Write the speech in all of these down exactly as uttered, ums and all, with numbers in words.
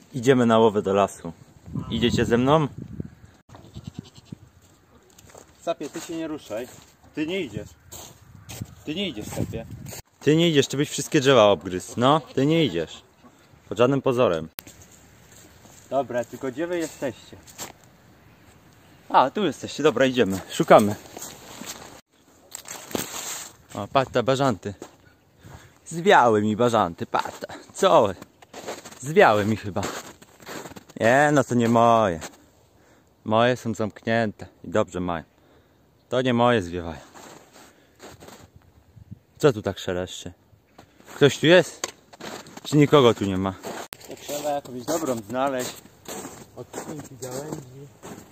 Idziemy na łowę do lasu. Idziecie ze mną? Sapie, ty się nie ruszaj. Ty nie idziesz. Ty nie idziesz, Sapie. Ty nie idziesz, ty byś wszystkie drzewa obgryzł. No, ty nie idziesz. Pod żadnym pozorem. Dobra, tylko gdzie wy jesteście? A, tu jesteście, dobra, idziemy. Szukamy. O, patrz te bażanty. Zwiały mi bażanty, patrz. Co? Zwiały mi chyba. Nie, no to nie moje. Moje są zamknięte i dobrze mają. To nie moje zwiewają. Co tu tak szeleszczy? Ktoś tu jest? Czy nikogo tu nie ma? To trzeba jakąś dobrą znaleźć. Odcinki gałęzi.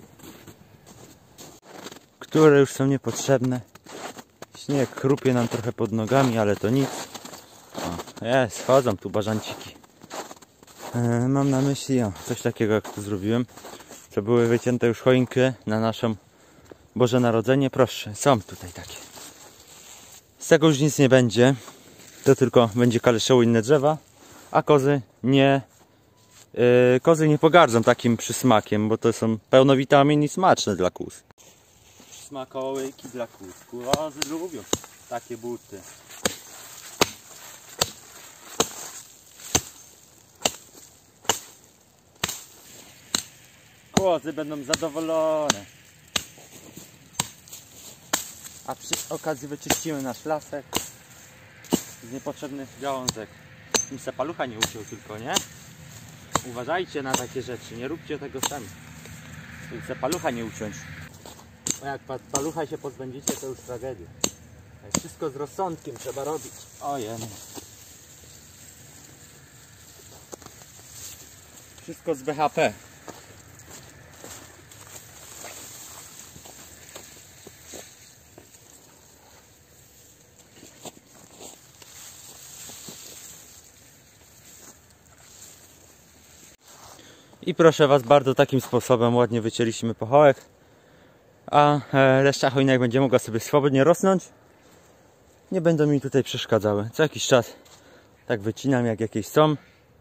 Które już są niepotrzebne. Śnieg chrupie nam trochę pod nogami, ale to nic. O, jest, chodzą tu bażanciki. E, mam na myśli o, coś takiego jak tu zrobiłem. To były wycięte już choinki na naszą Boże Narodzenie. Proszę, są tutaj takie. Z tego już nic nie będzie. To tylko będzie kaleszało inne drzewa. A kozy nie yy, kozy nie pogardzą takim przysmakiem, bo to są pełno witamin i smaczne dla kóz. Smakołyki dla kóz. Kozy lubią takie buty. Kozy będą zadowolone. A przy okazji wyczyścimy nasz lasek z niepotrzebnych gałązek. Im se palucha nie uciął tylko, nie? Uważajcie na takie rzeczy, nie róbcie tego sami. Im se palucha nie uciąć. Bo jak palucha się pozbędziecie, to już tragedia. Wszystko z rozsądkiem trzeba robić. Ojej. Wszystko z B H P. I proszę was bardzo, takim sposobem ładnie wycięliśmy pochołek. A reszta choinek będzie mogła sobie swobodnie rosnąć. Nie będą mi tutaj przeszkadzały. Co jakiś czas tak wycinam, jak jakieś są.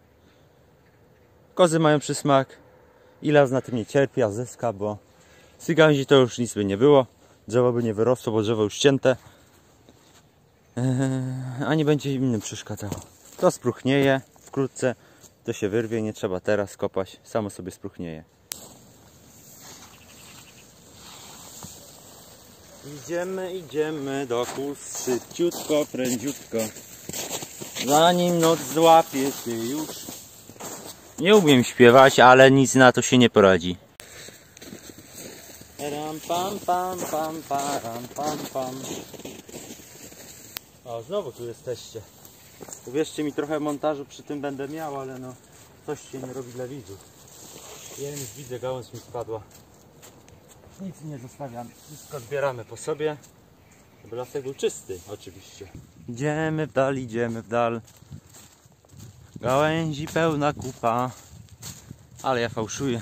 Kozy mają przysmak i las na tym nie cierpi, a zyska, bo z gałęzi to już nic by nie było. Drzewo by nie wyrosło, bo drzewo już ścięte. Eee, a nie będzie innym przeszkadzało. To spróchnieje wkrótce. To się wyrwie, nie trzeba teraz kopać, samo sobie spróchnieje. Idziemy, idziemy do kóz szybciutko, prędziutko. Zanim noc złapie się już. Nie umiem śpiewać, ale nic na to się nie poradzi. Ram, pam, pam, pam, param, pam, pam. O, znowu tu jesteście. Uwierzcie mi, trochę montażu przy tym będę miał, ale no coś się nie robi dla widzów. Ja już widzę, gałąź mi spadła. Nic nie zostawiamy, wszystko zbieramy po sobie, żeby lasek był czysty oczywiście. Idziemy w dal, idziemy w dal. Gałęzi pełna kupa. Ale ja fałszuję.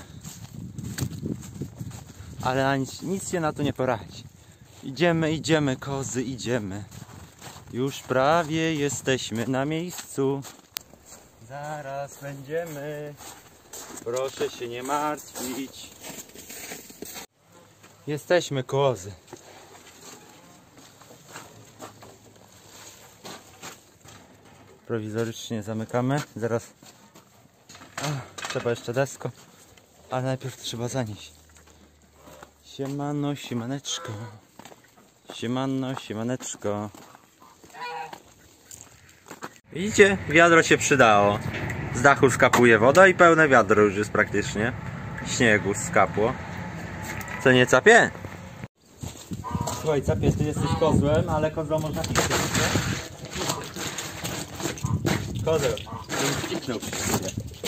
Ale na nic, nic się na to nie poradzi. Idziemy, idziemy, kozy, idziemy. Już prawie jesteśmy na miejscu. Zaraz będziemy. Proszę się nie martwić. Jesteśmy, kozy. Prowizorycznie zamykamy. Zaraz Ach, trzeba jeszcze desko. Ale najpierw trzeba zanieść. Siemano, siemaneczko. Siemano, siemaneczko. Widzicie? Wiadro się przydało. Z dachu skapuje woda i pełne wiadro już jest praktycznie. Śniegu skapło. Co nie, Capie? Słuchaj, Capie, ty jesteś kozłem, ale kozła można pisać, nie? Kozeł, żebym wcisnął przy sobie.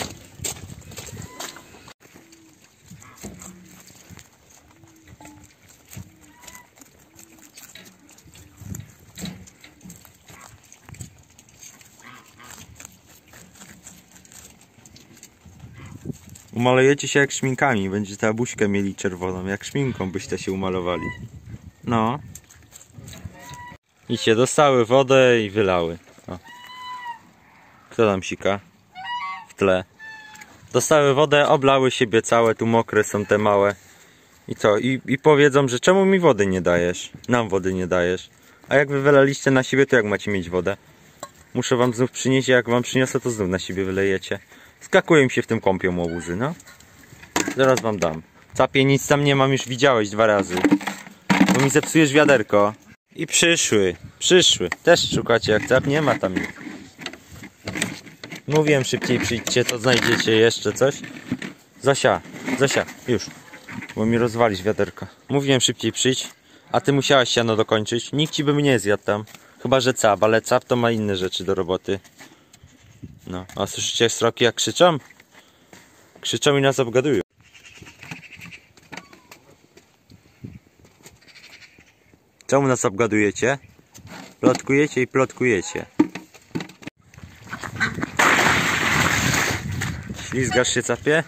Umalujecie się jak szminkami, będziecie tę buźkę mieli czerwoną, jak szminką byście się umalowali. No. I się dostały wodę i wylały. O. Kto tam sika? W tle. Dostały wodę, oblały siebie całe, tu mokre są te małe. I co? I, I powiedzą, że czemu mi wody nie dajesz? Nam wody nie dajesz. A jak wy wylaliście na siebie, to jak macie mieć wodę? Muszę wam znów przynieść, jak wam przyniosę, to znów na siebie wylejecie. Skakują mi się w tym kąpią łobuzy, no. Zaraz wam dam. Capie, nic tam nie mam, już widziałeś dwa razy. Bo mi zepsujesz wiaderko. I przyszły, przyszły. Też szukacie jak cap, nie ma tam nic. Mówiłem, szybciej przyjdźcie, to znajdziecie jeszcze coś. Zosia, Zosia, już. Bo mi rozwalisz wiaderko. Mówiłem, szybciej przyjdź. A ty musiałaś siano dokończyć. Nikt ci by mnie nie zjadł tam. Chyba że cap, ale cap to ma inne rzeczy do roboty. No, a słyszycie sroki jak krzyczą? Krzyczą i nas obgadują. Czemu nas obgadujecie? Plotkujecie i plotkujecie. Ślizgasz się, capie?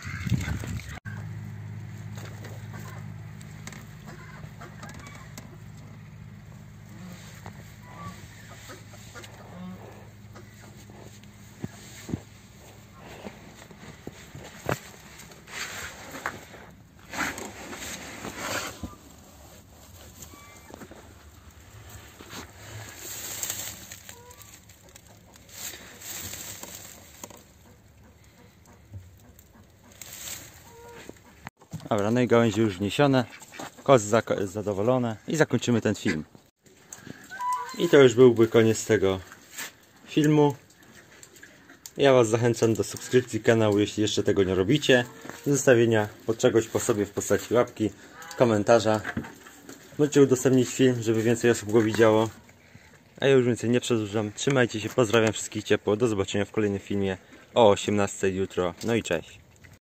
Dobra, no i gałęzie już wniesione. Kozy zadowolone i zakończymy ten film. I to już byłby koniec tego filmu. Ja was zachęcam do subskrypcji kanału, jeśli jeszcze tego nie robicie. Do zostawienia pod czegoś po sobie w postaci łapki, komentarza. Możecie udostępnić film, żeby więcej osób go widziało. A ja już więcej nie przedłużam. Trzymajcie się, pozdrawiam wszystkich ciepło. Do zobaczenia w kolejnym filmie o osiemnastej jutro. No i cześć.